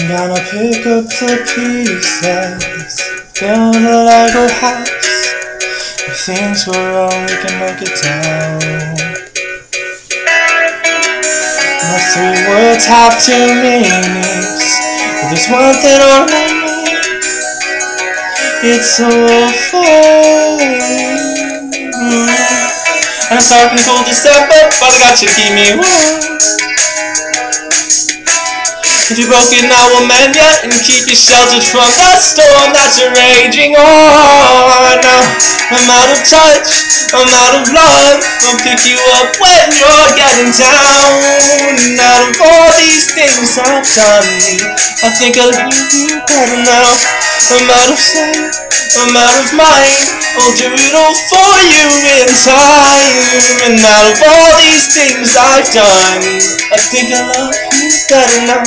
Gonna pick up the pieces, build a Lego house. If things go wrong, we can knock it down. My 3 words have 2 meanings, but there's one thing on my mind. It's so fun. And it's dark and cold December, but I got you to keep me warm. If you're broken, I will mend ya and keep you sheltered from the storm that's raging on. Now I'm out of touch, I'm out of love. I'll pick you up when you're getting down. And out of all these things I've done, I think I love you better now. I'm out of sight, I'm out of mind. I'll do it all for you in time. And out of all these things I've done, I think I love you better now.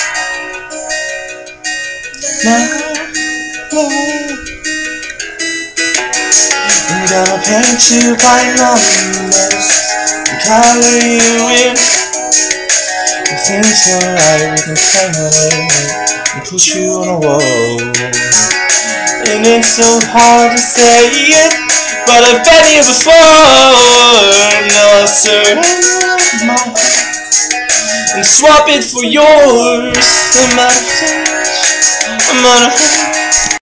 I'm gonna paint you by numbers and color you in. If things go right, we can climb away and push you on a wall. And it's so hard to say it, but I've been here before. Now I'll surrender my heart and swap it for yours. I'm out of touch, I'm out of